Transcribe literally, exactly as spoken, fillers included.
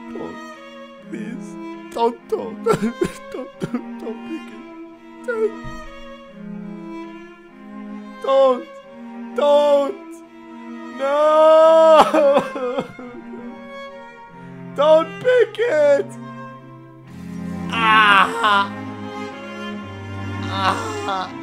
Don't. Please. Don't, don't. Don't, don't, don't pick it. Don't. Don't. Don't. No. Don't pick it. Ah. Ah.